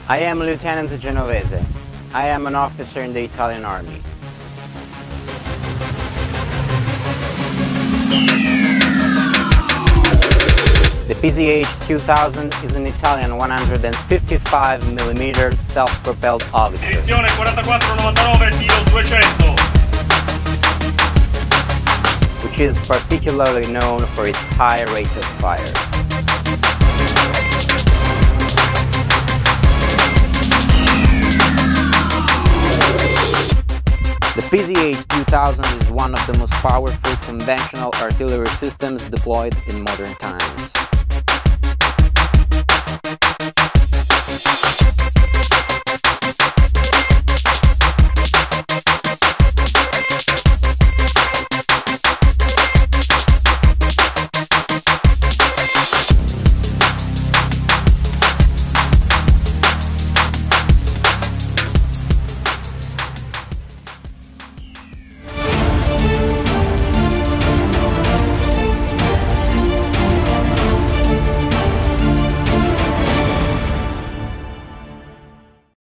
I am Lieutenant Genovese. I am an officer in the Italian Army. The PzH 2000 is an Italian 155mm self-propelled howitzer. Direzione 4499, tiro 200. Which is particularly known for its high rate of fire. The PzH 2000 is one of the most powerful conventional artillery systems deployed in modern times.